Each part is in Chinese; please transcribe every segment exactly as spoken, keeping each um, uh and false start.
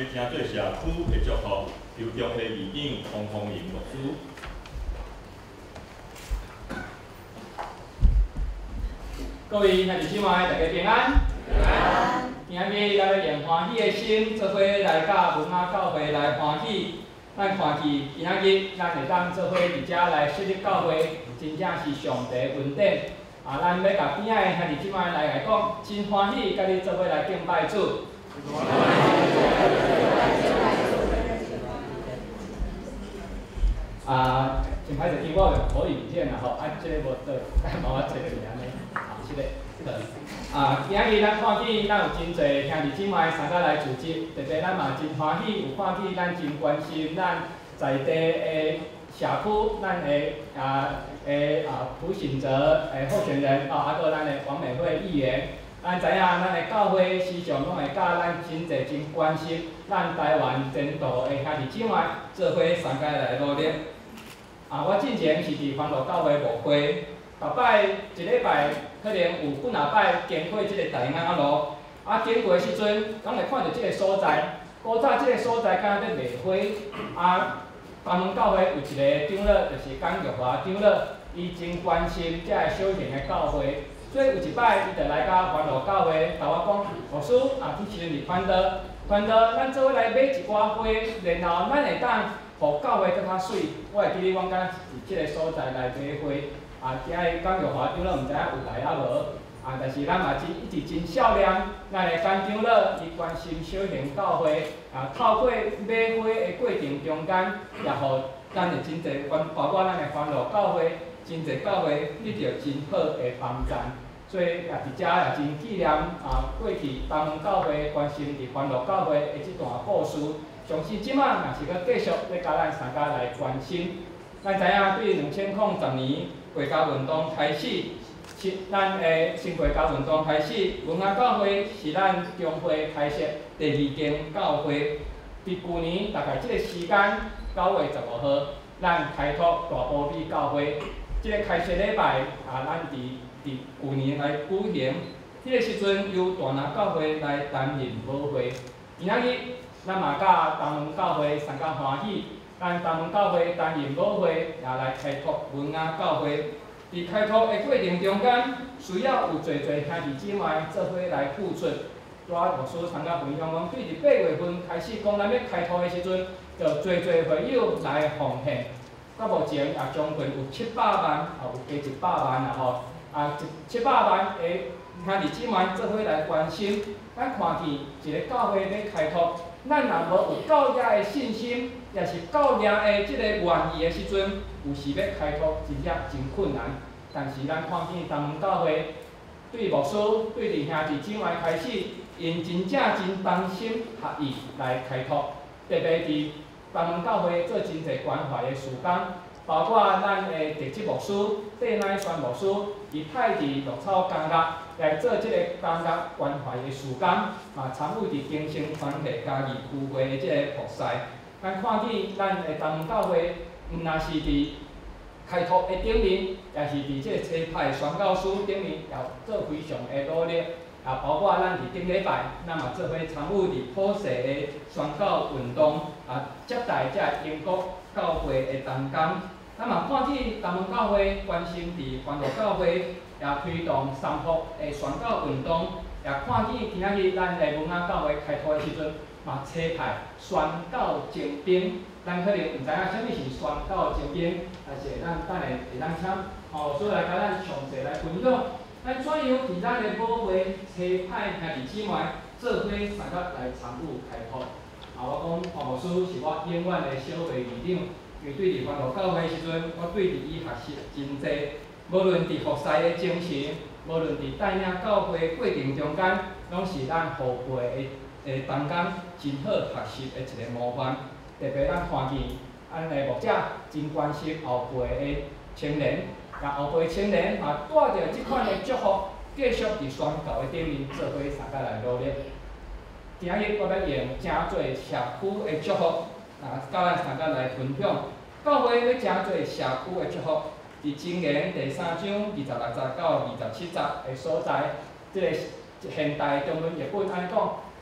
诚做社区的祝福，由中会议长黄凤英牧师。 各位兄弟姊妹，大家平安。 平安。 今日咱要用欢喜的心，做伙来甲文雅教会来欢喜。咱看见今仔日咱会当做伙伫遮来设立教会，真正是上帝恩典。啊，咱要甲边仔的兄弟姊妹来来讲，真欢喜，甲你做伙来敬拜主。啊，真歹势，因我用口语片啦吼，啊，即个无对，麻烦找一下呢。啊，即个，即个。啊，今仔日咱看见咱有真侪兄弟姊妹参加来组织，特别咱嘛真欢喜，有看见咱真关心咱在地的社区，咱的啊的啊朴信哲的候选人，啊，啊个咱的王美惠议员，咱知影咱的教会时常拢会甲咱真侪真关心咱台湾前途的兄弟姊妹做伙参加来努力。啊，我之前是伫欢乐教会牧会，逐摆一礼拜可能有几若摆经过即个大雅路，啊经过时阵，拢会看到即个所在。古早即个所在敢若咧卖花，啊，东门教会有一个长老，就是江玉华长老，伊真关心遮个小型的教会，所以有一摆伊就来甲欢乐教会，甲我讲，牧师啊，即时阵伫欢乐，欢乐，咱做伙来买一寡花，然后咱会当。互教会更较水，我会记得阮敢伫即个所在来买花，啊，遮个江玉华长老毋知影有来啊无？啊，但是咱嘛真一直真少念，咱的江长老伊关心小型教会，啊，透过买花的过程中间，也互咱的真侪关，包括咱的欢乐教会，真侪教会得到真好的帮赞。所以也伫遮也真纪念啊，过去东门教会关心伫欢乐教会的即段故事。相信即摆若是搁继续要甲咱参加来关心，咱知影对两千零十年国家运动开始，是咱的新国家运动开始，文雅教会是咱中会开设第二间教会。伫去年大概即个时间九月十五号，咱开拓大埔美教会，即、这个开设礼拜啊，咱伫伫去年来举行。即、这个时阵由大南教会来担任舞会，今仔日。咱嘛甲东门教会相当欢喜，咱东门教会担任舞会，也来开拓文雅教会。伫开拓的过程中间，需要有侪侪兄弟姊妹做伙来付出。拄仔牧师参加分享讲，对伫八月份开始讲咱要开拓的时阵，就侪侪会友来奉献。到目前也将近有七百万，也有加一百万啦吼。啊，一七百万的兄弟姊妹做伙来关心，咱看见一个教会要开拓。咱若无有够额的信心，也是够额的即个愿意的时阵，有时要开拓真正真困难。但是咱看见东门教会对牧师、对伫兄弟姊妹开始，因真正真同心合意来开拓。特别伫东门教会做真侪关怀的事工，包括咱的地质牧师戴乃宣牧师，伊派伫绿草工业。来做即个工作关怀的事工，嘛参与伫经生团体家己聚会的即个服侍。咱看见咱的东门教会，毋若是伫开拓的顶面，也是伫即个车派宣教师顶面，也做非常的努力。也包括咱伫顶礼拜，咱嘛做伙参与伫普世的宣教运动，啊接待即个英国教会的同工。咱嘛看见东门教会关心伫欢乐教会。也推动三福的宣教运动，也看见今仔日咱的文雅教会开拓的时阵，嘛车派宣教精兵，咱可能毋知影啥物是宣教精兵，但是咱等下会当请吼，所以来甲咱详细来分享，咱怎样伫咱的舞会车派兄弟姊妹做伙参加来参与开拓。啊，我讲黄牧师是我永远的小会议长，因为对伫欢乐教会的时阵，我对伫伊学习真济。无论伫服侍的精神，无论伫带领教会过程中间，拢是咱后辈的诶同工真好学习的一个模范。特别咱看见，咱的牧者真关心后辈的青年，也后辈青年也带着即款的祝福，继续伫宣教的顶面做伙参加来努力。今日我要用真侪社区的祝福，啊，甲咱参加来分享。教会要真侪社区的祝福。伫箴言第三章二十六节到二十七节的所在，即、这个现代中文译本安尼讲：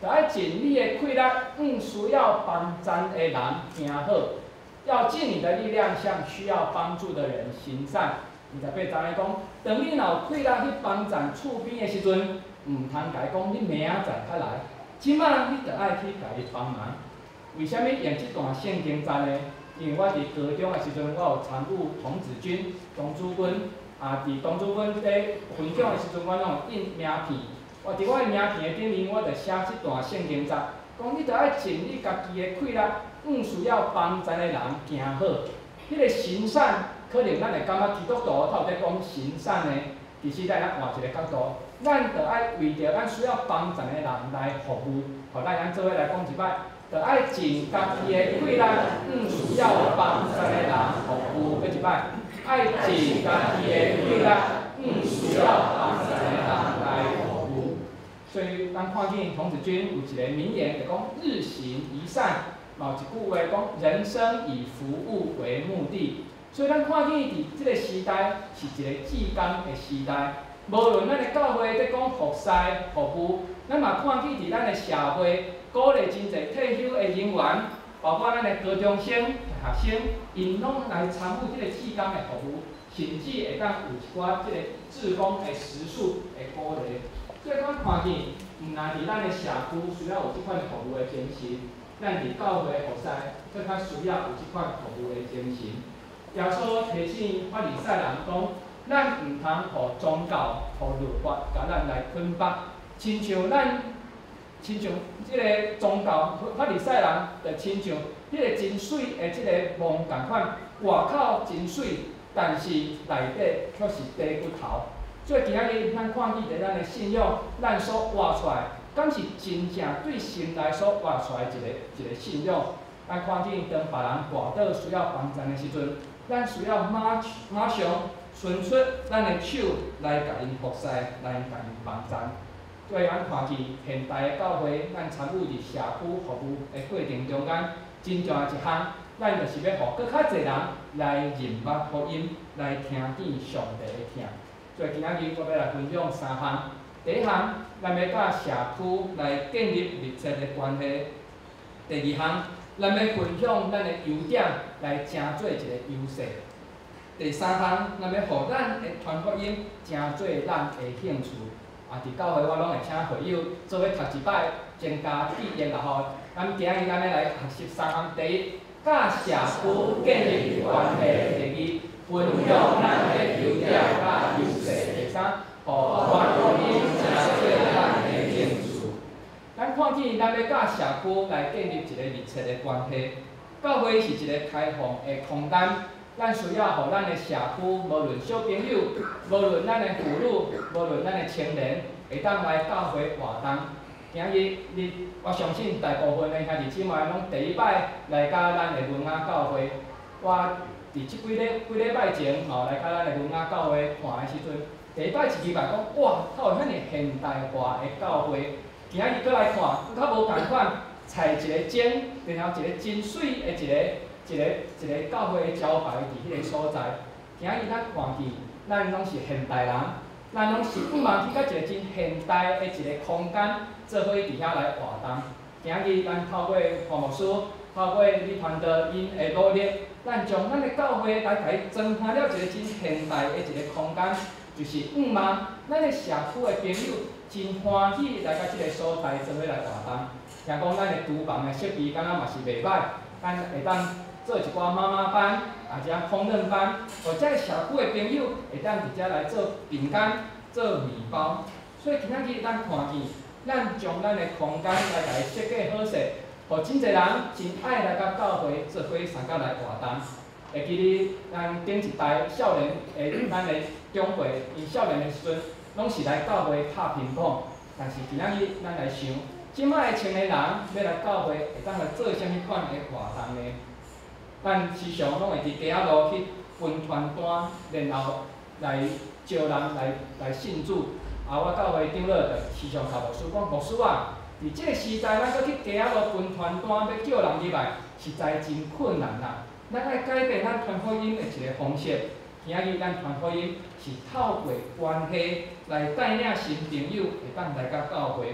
就爱尽你的气力，向需要帮赞的人行好，要尽你的力量向需要帮助的人行善。二十八章咧讲，当你若有气力去帮赞厝边的时阵，毋通甲伊讲你明仔载较来，即摆你着爱去甲伊帮忙。为虾米用即段圣经赞呢？因为我伫高中的时阵，我有参与童子军、童子军，啊，伫童子军咧分享的时阵，我拢有印名片。我伫我的名片的顶面，我着写即段圣经赞，讲你着爱尽你家己的气力，向需要帮助的人行好。迄、那个行善，可能咱会感觉基督徒他有在讲行善呢，其实咱咱换一个角度，咱着爱为着咱需要帮助的人来服务，互咱咱做伙来讲一摆。着爱尽家己的气力，向需要帮助的人服务。过一摆，爱尽家己的气力，向需要帮助的人来服务。所以，咱看见童子军有一个名言，就讲日行一善。嘛有一句话讲，人生以服务为目的。所以，咱看见伫即个时代是一个至刚的时代。无论咱的教会在讲服侍、服务，咱嘛看见伫咱的社会。鼓励真侪退休的人员，包括咱的高中生、学生，因拢来参与即个志工的服务，甚至会当有一寡即个志工的时数的鼓励。所以咱看见，毋但伫咱的社区需要有即款服务的精神，咱伫教会的服侍，更较需要有即款服务的精神。耶稣提醒法利赛人讲，咱毋通互宗教、互律法，甲咱来捆绑，亲像咱。亲像即个宗教法利赛人，就亲像迄个真水的即个梦共款，外口真水，但是内底却是地骨头。所以今仔日咱看见伫咱的信仰，咱所活出来，敢是真正对心内所活出来一个一个信仰。咱看见当别人跋倒需要帮助的时阵，咱需要马马上伸出咱的手来甲因服侍，来甲因帮助。所以，咱看见现代的教会，咱参与伫社区服务的过程中间，真重要一项，咱就是要互更较侪人来认捌福音，来听见上帝的听。所以今仔日我要来分享三项。第一项，咱要甲社区来建立密切的关系；第二项，咱要分享咱的优点来成做一个优势；第三项，咱要互咱的传福音成做咱的兴趣。啊！伫教会我拢会请会友做伙读一摆，增加记忆啦吼。咱今日咱要来学习三项：第一，甲社区建立关系；第二，分享咱的优点甲优势；第三，互传福音成做咱的兴趣。咱看见咱要甲社区来建立一个密切的关系。教会是一个开放的空间。咱需要互咱的社区，无论小朋友，无论咱的妇女，无论咱的青年，会当来教会活动。今日你，我相信大部分的兄弟姊妹拢第一摆来甲咱的文雅教会。我伫即几礼几礼拜前，吼来甲咱的文雅教会看的时阵，第一摆一入来讲，哇，透有遐尼现代化的教会。今日搁来看，搁较无共款，采一个尖，然后一个真水的一个。一个一个教会的招牌伫迄个所在，今日咱看见，咱拢是现代人，咱拢是不茫去到一个真现代的一个空间，做伙伫遐来活动。今日咱透过黄牧师，透过李团队因的努力，咱将咱的教会来甲伊装扮了一个真现代的一个空间，就是毋茫咱的社区的朋友真欢喜来到即个所在做伙来活动。听讲咱的厨房的设备敢若嘛是袂歹，咱会当。做一寡妈妈班，啊，者烹饪班，或者社区的朋友会当伫遮来做饼干、做面包。所以今仔日咱看见，咱将咱的空间来甲伊设计好势，互真侪人真爱来到教会做伙参加来活动。会记哩，咱顶一代少年诶，咱的长辈因少年的时阵，拢是来教会拍乒乓。但是今仔日咱来想，即摆的青年人要来教会，会当来做啥物款的活动呢？咱时常拢会伫街仔路去分传单，然后来招人来来信主。啊，我教会长老就时常甲牧师讲，牧师啊，伫即个时代，咱搁去街仔路分传单，要叫人入来，实在真困难啦。咱爱改变咱传福音的一个方式。今仔日咱传福音是透过关系来带领新朋友会当来到教会。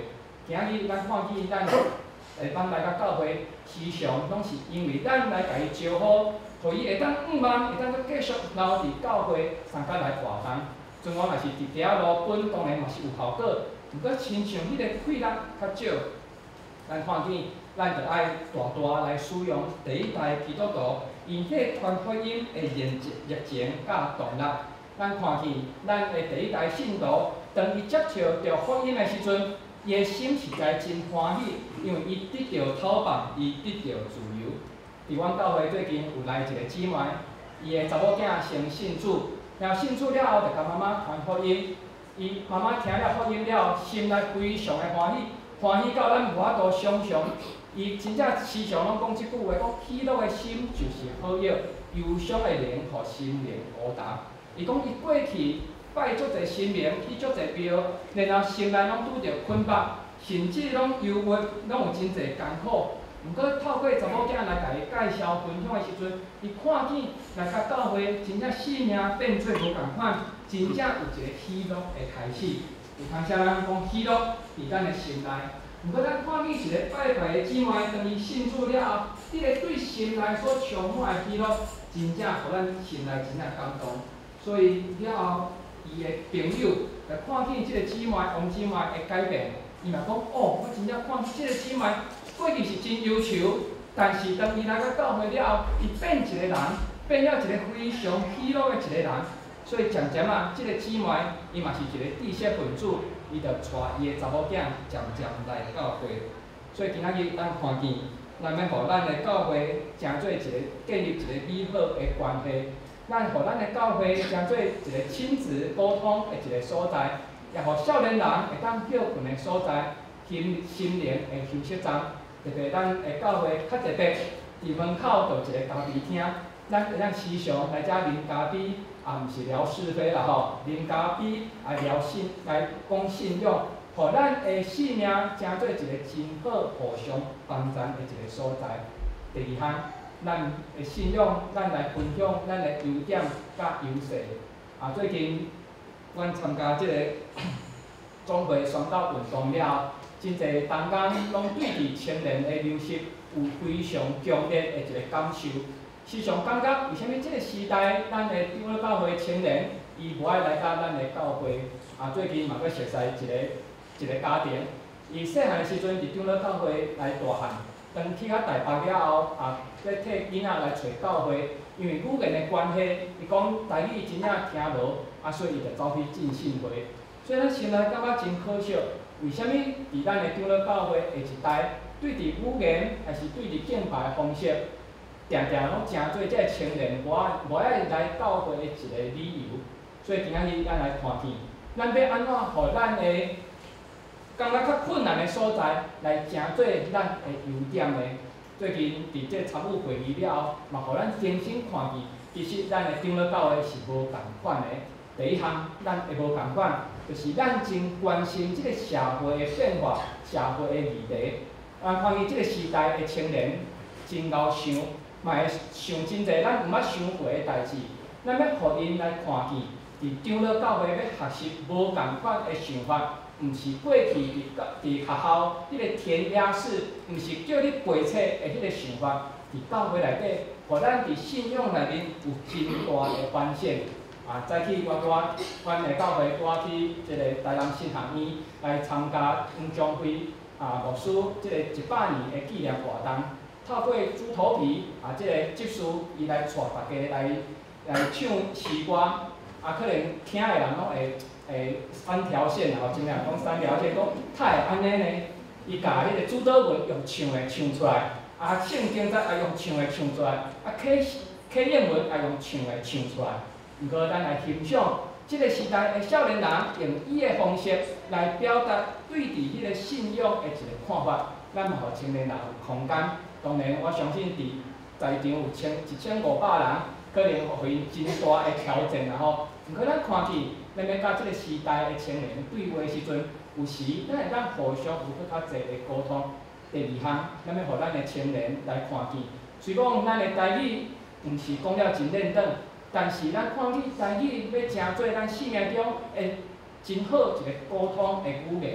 今日咱看见咱会当来到教会，时常拢是因为咱来甲伊招呼，互伊会当五万，会当搁继续留伫教会参加来活动。阵我若是直直路本，当然嘛是有效果，毋过亲像迄个气力较少，咱看见咱着爱大大来使用第一代基督徒，因迄传福音的热热情甲动力。咱看见咱的第一代信徒，当伊接受着福音的时阵，伊的心实在真欢喜，因为伊得到讨放，伊得到自由。伫阮教会最近有来一个姊妹，伊的查某囝先信主，然后信主了后，就甲妈妈传福音。伊妈妈听了福音了，心内非常的欢喜，欢喜到咱无法度想象。伊真正时常拢讲即句话，讲喜乐的心就是好药，忧伤的灵，互心灵乌达。伊讲伊过去拜足侪神明，去足侪庙，然后心内拢拄着困绑，甚至拢忧郁，拢有真侪艰苦。毋过透过查某囝来甲伊介绍分享的时阵，伊看见来甲教会，真正生命变做无共款，真正有一个喜乐的开始。有通啥人讲喜乐伫咱的心内？毋过咱看见一个拜拜的姊妹，当伊信主了后，迄、这个对心内所充满的喜乐，真正互咱心内真正感动。所以了后，伊的朋友来看见即个姊妹、王姊妹的改变，伊嘛讲哦，我真正看见即个姊妹过去是真忧愁，但是当伊来到教会了后，伊变一个人，变了一个非常喜乐的一个人。所以渐渐啊，即、这个姊妹伊嘛是一个知识分子，伊就带伊的查某囝渐渐来教会。所以今仔日咱看见，咱要互咱的教会成做一个建立一个美好的关系。咱互咱的教会成做一个亲子沟通的一个所在，也互少年人会当休困的所在，心心灵的休息站。特别咱的教会较特别，伫门口就一个咖啡厅，咱会当时常来遮啉咖啡，啊，毋是聊是非啦吼，啉咖啡来聊信，来讲信仰，互咱的生命成做一个真好、互相帮助的一个所在。第二项。咱的信仰，咱来分享咱的优点甲优势。啊，最近阮参加即个总会宣导运动了后，真侪同工拢对伫青年的流失有非常强烈的一个感受。时常感觉为虾米即个时代，咱的长老教会青年伊无爱来到咱的教会。啊，最近嘛佫熟悉一个一个家庭，伊细汉的时阵伫长老教会来大汉。当去较台北了后，啊，要替囡仔来找教会，因为语言的关系，伊讲台语真正听无，啊，所以伊就走去进信会。所以咱心内感觉真可惜，为虾米伫咱的长老教会下一代，对伫语言还是对伫敬拜的方式，定定拢成做即个青年无爱无爱来教会的一个理由。所以今仔日咱来看见，咱要安怎互咱的感觉较困难的所在，来成做咱的优点的。最近伫这参与会议了后，嘛，互咱真心看见，其实咱的长老教会是无共款的。第一项，咱会无共款，就是咱真关心即个社会的变化、社会的议题。咱看见即个时代的青年真够想，嘛会想真侪咱毋捌想过的代志。咱要互因来看见，伫长老教会要学习无共款的想法。毋是过去伫伫学校迄个填鸭式，毋是叫你背册的迄个想法，伫教会内底，互咱伫信仰内面有真大的翻现。啊，早起我我阮的教会我去即个台南新学院来参加演讲会，啊，牧师即个一百年的纪念活动，透过猪头皮啊，即、这个执事伊来带大家来来唱诗歌，啊，可能听的人拢会。诶，三条线吼，真正讲三条线，讲太会安尼呢？伊甲迄个主导文用唱的唱出来，啊，圣经则也用唱的唱出来，啊，启启应文也用唱的唱出来。毋过咱来欣赏，即、这个时代的少年人用伊的方式来表达对伫迄个信仰的一个看法，咱嘛互青年人有空间。当然，我相信伫在场有千一千五百人，可能互因真大的挑战啦吼。毋过咱看见。咱要甲即个时代的青年对话时阵，有时咱会当互相有搁较侪的沟通。第二项，咱要互咱的青年来看见，虽讲咱的台语毋是讲了真认真，但是咱看见台语要成做咱生命中的真好一个沟通的语言。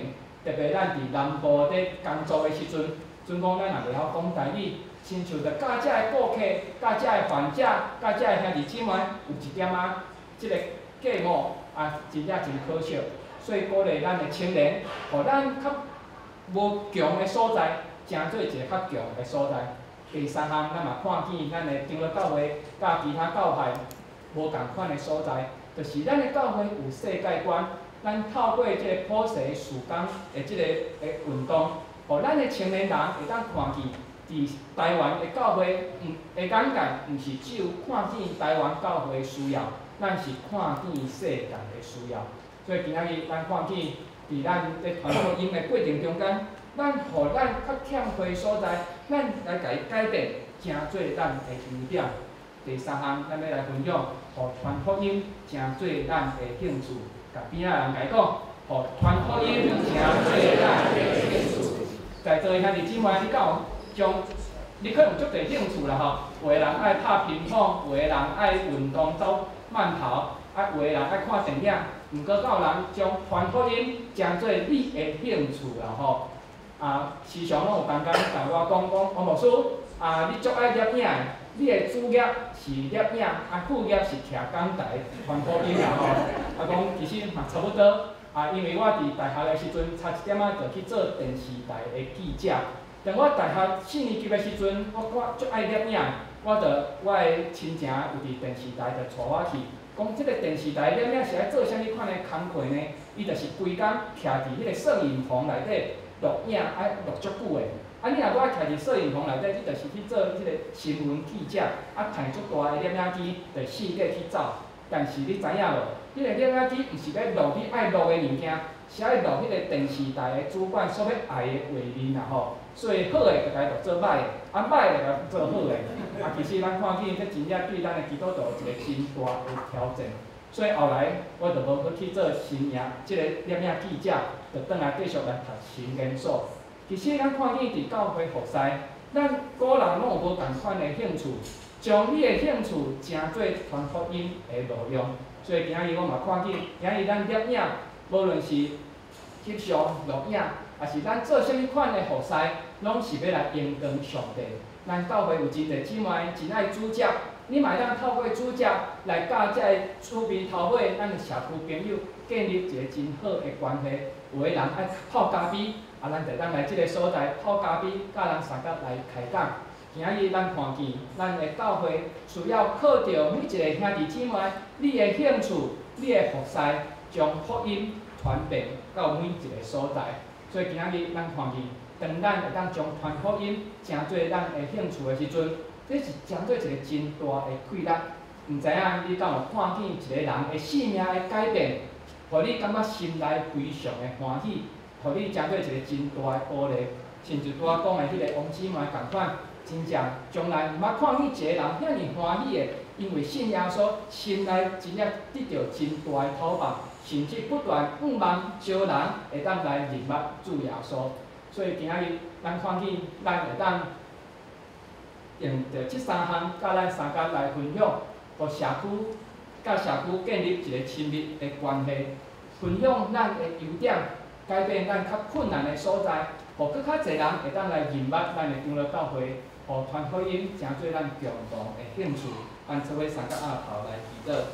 特别咱伫南部咧工作的时阵，阵讲咱若袂晓讲台语，亲像着甲遮的顾客、甲遮的患者、甲遮的兄弟姊妹有一点仔即个隔膜啊，真正真可惜。所以鼓励咱的青年，互咱较无强的所在，成做一个较强的所在。第三项，咱嘛看见咱的长老教会甲其他教派无共款的所在，就是咱的教会有世界观。咱透过即个普世事工的即个诶运动，互咱的青年人会当看见，伫台湾的教会，毋的眼界，毋是只有看见台湾教会的需要，咱是看见世界的需要。所以今仔日咱看见，伫咱咧传福音的过程中间，咱互咱较欠缺的所在，咱来家改变，成做咱的优点。第三项，咱要来分享，互传福音成做咱的兴趣。甲边仔人来讲，互传福音成做咱的兴趣。在座的兄弟姊妹，你敢有将？你可能有足侪兴趣啦吼，有的人爱拍乒乓，有的人爱运动走慢跑，啊，有的人爱看电影。毋过，敢有人将传福音当做你的兴趣啦吼？啊，时常拢有同工甲我讲讲，王牧师，啊，你足爱摄影的，你的主业是摄影，啊，副业是徛讲台传福音啦吼。啊，讲其实嘛差不多。啊，因为我伫大学的时阵，差一点仔就去做电视台的记者。当我大学四年级的时阵，我我足爱摄影，我着我的亲情有伫电视台，着带我去。讲即个电视台摄影是爱做啥物款的工课呢？伊就是规工徛伫迄个摄影棚内底录影，爱录足久的。啊，你若搁爱徛伫摄影棚内底，你就是去做即个新闻记者，啊，摕足大的摄影机，着四界去走。但是你知影无？迄个摄影机毋是要录你爱录的物件，是爱录迄个电视台的主管所要爱的画面啦吼。所以好的就该录做歹的，啊歹的就该做好的。啊，其实咱看见这真正对咱的基督徒有一个真大的挑战。所以后来我就无去做新营即个摄影记者，就转来继续来读新研所。其实咱看见伫教会服侍，咱个人拢有无共款的兴趣。将你的兴趣成做传福音的路用，所以今仔日我嘛看见，今仔日咱摄影，无论是翕相、录影，也是咱做啥物款的服侍，拢是要来荣光上帝。咱教会有真侪姊妹真爱主教，你嘛会当透过主教来甲遮个厝边头尾咱的社区朋友建立一个真好的关系。有的人爱泡咖啡，啊，咱就当来即个所在泡咖啡，甲人三角来开讲。今仔日咱看见，咱的教会需要靠着每一个兄弟姊妹，你的兴趣、你的服侍，将福音传遍到每一个所在。所以今仔日咱看见，当咱会当将传福音成做咱的兴趣的时阵，这是成做一个真大的快乐。毋知影你敢有看见一个人的生命的改变，互你感觉心内非常的欢喜，互你成做一个真大的鼓励。甚至拄仔讲的迄个王姊妹共款。真正从来毋捌看见一个人遐尔欢喜的，因为信耶稣，心内真正得到真大的讨报，甚至不断仰望招人会当来认捌主耶稣。所以今仔日咱看见，咱会当用着即三项，甲咱三角来分享，互社区甲社区建立一个亲密的关系，分享咱的优点，改变咱较困难的所在，互更较侪人会当来认捌咱的长老教会。互传福音成做咱共同的兴趣，咱做伙三角鸭头来祈祷。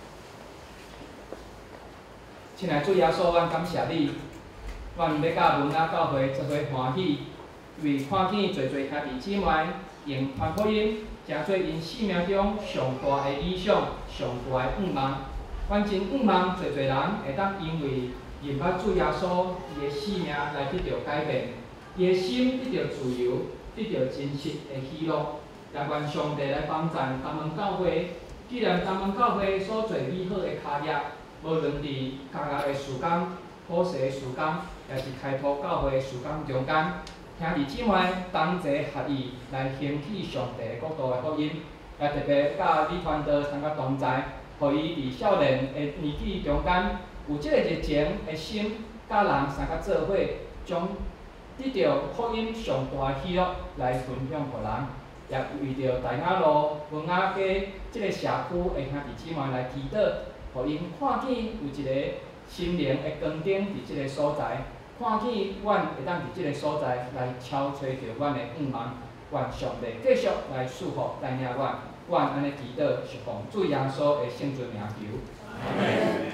亲爱的主耶稣，阮感谢你，阮要甲文雅教会做伙欢喜，为看见侪侪兄弟姊妹用传福音，成做因生命中上大的理想、上大的愿望。阮真愿望侪侪人会当因为认捌主耶稣，伊的生命来得到改变，伊的心得到自由。得到真实的喜乐，也愿上帝来帮赞金门教会。既然金门教会所做美好的脚业，无论伫家业的事工、普世的事工，也是开拓教会的事工中间，兄弟姊妹同齐合意来兴起上帝国度的福音，也特别甲李传道参加同在，互伊伫少年的年纪中间有即个热情的心，甲人三甲做伙将。得到福音上大喜乐来分享互人，也为着大雅路文雅街即个社区的兄弟姊妹来祈祷，互因看见有一个心灵的光灯伫即个所在， 看见阮会当伫即个所在来敲吹着阮的愿望，愿上帝继续来祝福带领阮，阮安尼祈祷，是奉主耶稣的圣尊名求。